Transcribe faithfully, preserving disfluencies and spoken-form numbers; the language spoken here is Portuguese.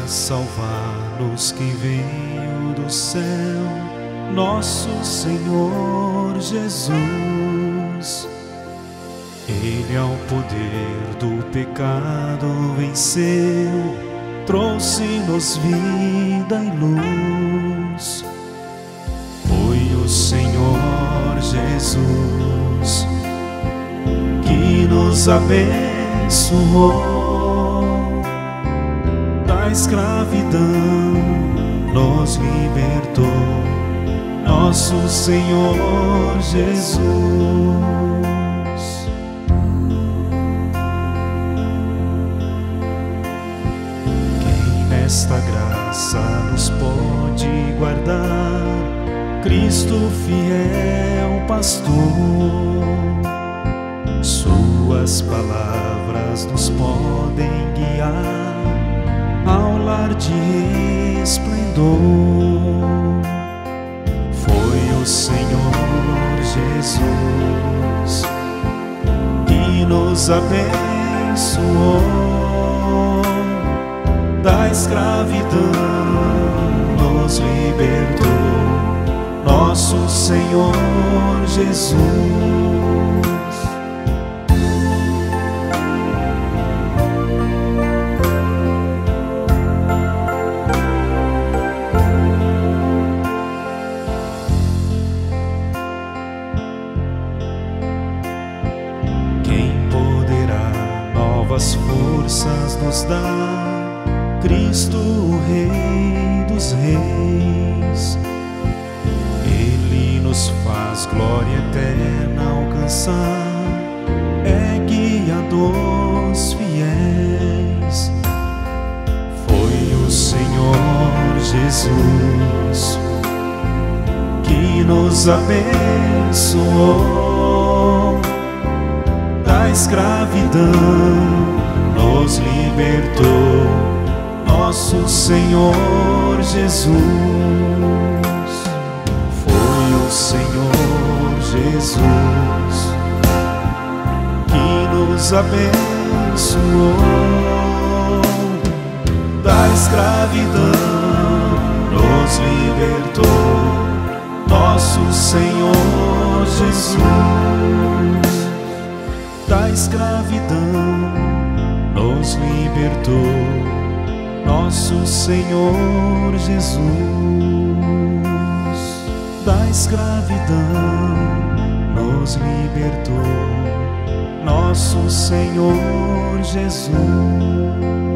salvar-nos quem veio do céu, nosso Senhor Jesus. Ele ao poder do pecado venceu, trouxe-nos vida e luz. Foi o Senhor Jesus que nos abençoou, da escravidão nos libertou, nosso Senhor Jesus. Quem nesta graça nos pode guardar? Cristo fiel pastor. Suas palavras nos podem guiar ao lar de esplendor. Foi o Senhor Jesus que nos abençoou, da escravidão nos libertou, nosso Senhor Jesus. Novas forças nos dá Cristo, o Rei dos Reis. Ele nos faz glória eterna alcançar, é guia dos fiéis. Foi o Senhor Jesus que nos abençoou, da escravidão nos libertou, nosso Senhor Jesus. Foi o Senhor Jesus que nos abençoou, da escravidão nos libertou, nosso Senhor Jesus. Da escravidão nos libertou, nosso Senhor Jesus. Da escravidão nos libertou, nosso Senhor Jesus.